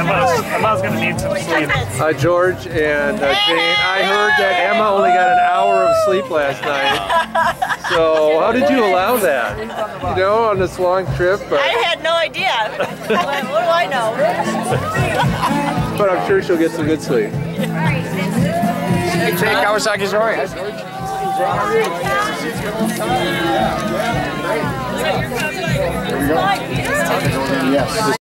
Emma's going to need some sleep. George and Jane, I heard that Emma only got an hour of sleep last night. So how did you allow that? You know, on this long trip? I had no idea. What do I know? But I'm sure she'll get some good sleep. Hey, Kawasaki's all right. Yes.